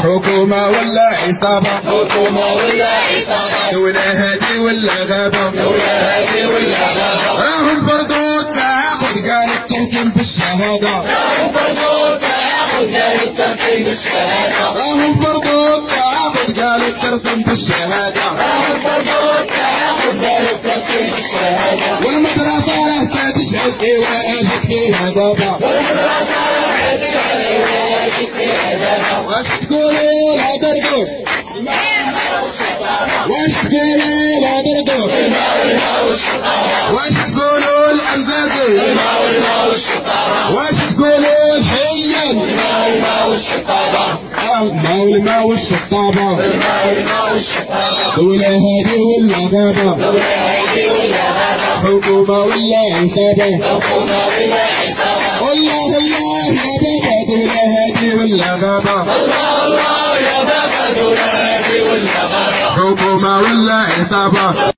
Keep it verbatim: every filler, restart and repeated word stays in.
حكومة ولا عصابة حكومة ولا عصابة دولة هادي ولا غابة دولة هادي ولا غابة راهم فرضوا التعاقد قال الترسيم بالشهادة راهم فرضوا التعاقد قالوا الترسيم بالشهادة راهم فرضوا التعاقد قالوا الترسيم بالشهادة راهم فرضوا التعاقد قالوا الترسيم بالشهادة والمدرسة راح تشعل ايوا اجت فيها دابا والمدرسة راح تشعل ايوا اجت فيها دابا واش تقولوا لا دردور واش تقولوا لا دردور واش تقولوا الامزازي الماء والماء والشطارة واش تقولوا الحيان الماء والماء والشطارة الماء والماء والشطابة الماء والماء والشطارة دولة هادي ولا غابة دولة هادي ولا غابة حكومة ولا عصابة حكومة ولا عصابة والله الله يا بابا دولة هادي ولا غابة الله الله يا بابا دولة هادي ولا غابة حكومة ولا عصابة